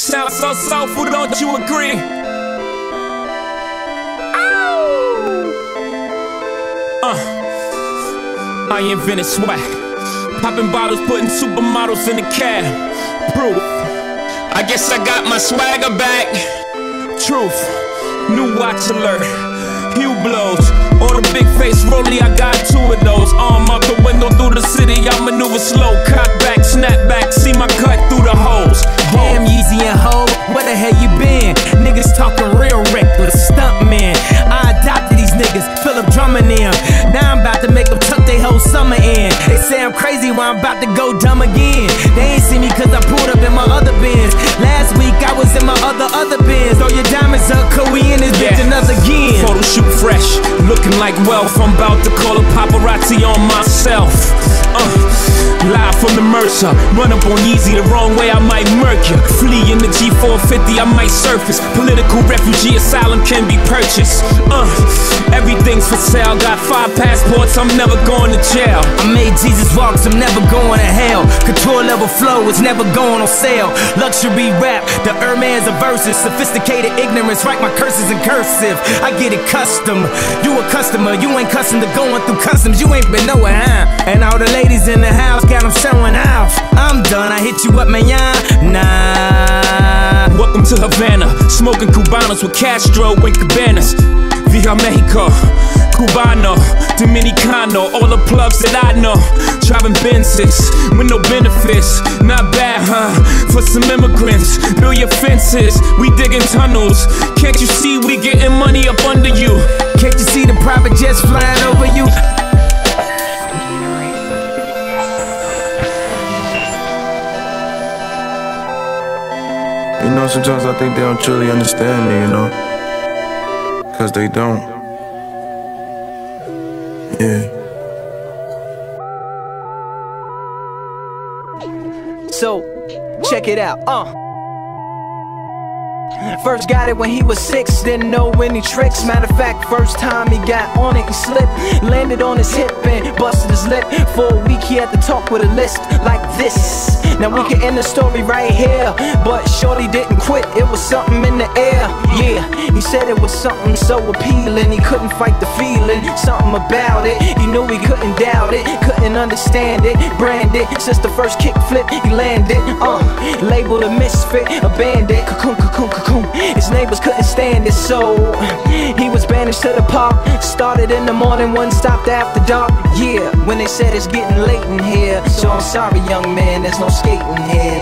Sounds so soulful, don't you agree? I invented swag, popping bottles, putting supermodels in the cab. Proof, I guess I got my swagger back. Truth, new watch alert, Hublots, or the big face rollie, I got two of those. Arm out the window through the city, I maneuver slow. Cock back, snap back, see my cut through the holes. Damn, Yeezy and Ho, where the hell you been? Niggas talking real reckless, stuntman. I adopted these niggas, Philip Drummond in. Now I'm about to make them tuck they whole summer in. They say I'm crazy while I'm about to go dumb again. They ain't see me cause I pulled up in my other Benz. Last week I was in my other Benz. Throw your diamonds up, cause we in this bitch another again. Photo shoot fresh, looking like wealth. I'm about to call a paparazzi on myself. Live from the Mercer, run up on Yeezy the wrong way, I might murk you. Flee in the G450, I might surface. Political refugee asylum can be purchased. Everything's for sale, got 5 passports, I'm never going to jail. I made Jesus walks, I'm never going to hell. Couture level flow is never going on sale. Luxury rap, the Hermes of verses. Sophisticated ignorance, write my curses in cursive. I get it custom, you a customer. You ain't custom to going through customs, you ain't been nowhere, huh? And all the ladies in the house got them showing off. I'm done, I hit you up, man, nah. Welcome to Havana, smoking Cubanos with Castro and Cabanas. Via Mexico, Cubano, Dominicano, all the plugs that I know. Driving Benzes with no benefits, not bad, huh? For some immigrants, build your fences, we digging tunnels. Can't you see we getting money up under you? Can't you see the private jets flying over you? You know, sometimes I think they don't truly understand me, you know? Cause they don't. Yeah. So, check it out, First got it when he was 6, didn't know any tricks. Matter of fact, first time he got on it, he slipped. Landed on his hip and busted his lip. For a week he had to talk with a list like this. Now we can end the story right here, but shorty didn't quit, it was something in the air. Yeah, he said it was something so appealing, he couldn't fight the feeling, something about it. He knew he couldn't doubt it, couldn't understand it. Branded, since the first kick flip he landed. Labeled a misfit, a bandit, cocoon, cocoon, cocoon. His neighbors couldn't stand it, so he was banished to the park. Started in the morning, one stopped after dark. Yeah, when they said it's getting late in here. So I'm sorry, young man, there's no skating here.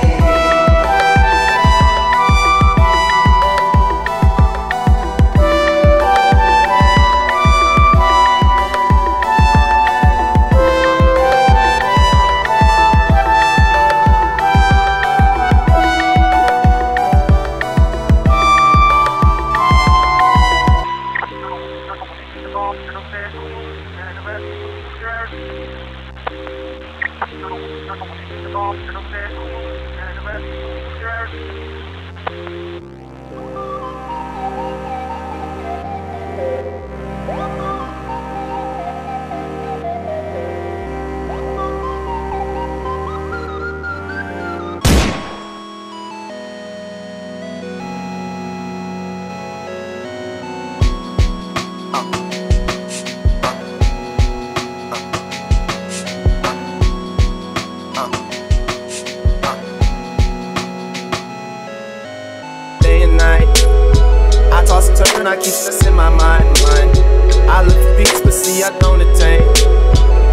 I keep stressing my mind. I look for peace, but see I don't attain.